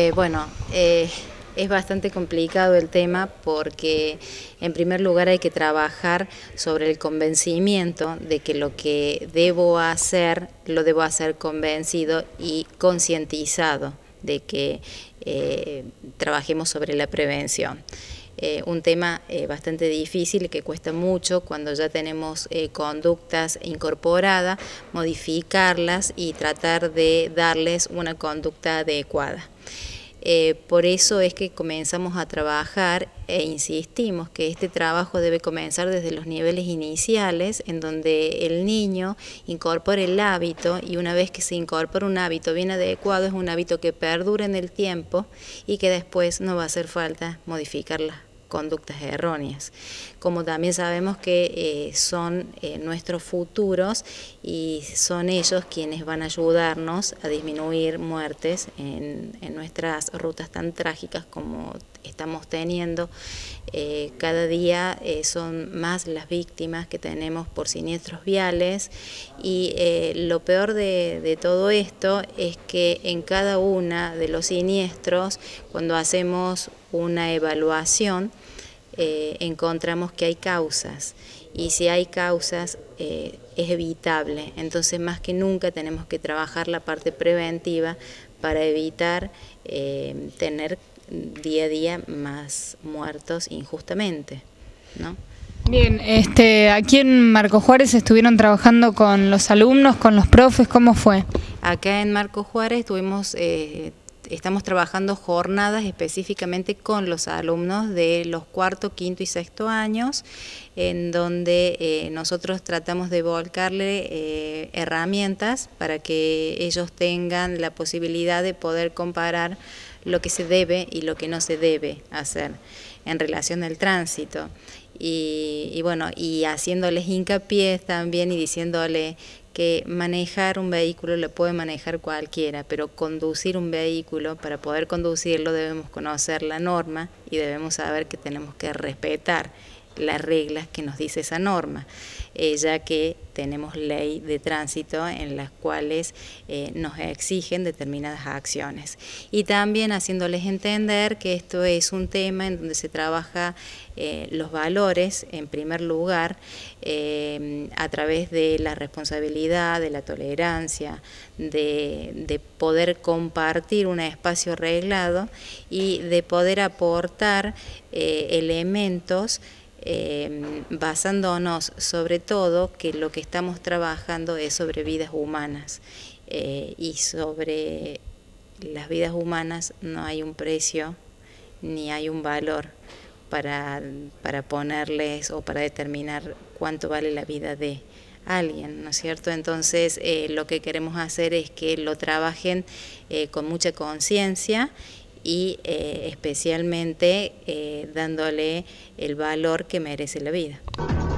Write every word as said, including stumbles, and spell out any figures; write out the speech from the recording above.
Eh, bueno, eh, es bastante complicado el tema porque en primer lugar hay que trabajar sobre el convencimiento de que lo que debo hacer, lo debo hacer convencido y concientizado de que eh, trabajemos sobre la prevención. Eh, un tema eh, bastante difícil que cuesta mucho cuando ya tenemos eh, conductas incorporadas, modificarlas y tratar de darles una conducta adecuada. Eh, por eso es que comenzamos a trabajar e insistimos que este trabajo debe comenzar desde los niveles iniciales, en donde el niño incorpore el hábito, y una vez que se incorpora un hábito bien adecuado, es un hábito que perdura en el tiempo y que después no va a hacer falta modificarlas conductas erróneas. Como también sabemos que eh, son eh, nuestros futuros y son ellos quienes van a ayudarnos a disminuir muertes en, en nuestras rutas tan trágicas como estamos teniendo. Eh, cada día eh, son más las víctimas que tenemos por siniestros viales y eh, lo peor de, de todo esto es que en cada uno de los siniestros, cuando hacemos una evaluación, eh, encontramos que hay causas, y si hay causas eh, es evitable. Entonces, más que nunca tenemos que trabajar la parte preventiva para evitar eh, tener día a día más muertos injustamente, ¿no? Bien, este, aquí en Marco Juárez estuvieron trabajando con los alumnos, con los profes, ¿cómo fue? Acá en Marco Juárez estuvimos, eh, estamos trabajando jornadas específicamente con los alumnos de los cuarto, quinto y sexto años, en donde eh, nosotros tratamos de volcarle eh, herramientas para que ellos tengan la posibilidad de poder comparar lo que se debe y lo que no se debe hacer en relación al tránsito. Y, y bueno, y haciéndoles hincapié también y diciéndole que manejar un vehículo lo puede manejar cualquiera, pero conducir un vehículo, para poder conducirlo debemos conocer la norma y debemos saber que tenemos que respetar las reglas que nos dice esa norma, eh, ya que tenemos ley de tránsito en las cuales eh, nos exigen determinadas acciones. Y también haciéndoles entender que esto es un tema en donde se trabaja eh, los valores en primer lugar, eh, a través de la responsabilidad, de la tolerancia, de, de poder compartir un espacio arreglado y de poder aportar eh, elementos Eh, basándonos sobre todo que lo que estamos trabajando es sobre vidas humanas, eh, y sobre las vidas humanas no hay un precio ni hay un valor para, para ponerles o para determinar cuánto vale la vida de alguien, ¿no es cierto? Entonces eh, lo que queremos hacer es que lo trabajen eh, con mucha conciencia y eh, especialmente eh, dándole el valor que merece la vida.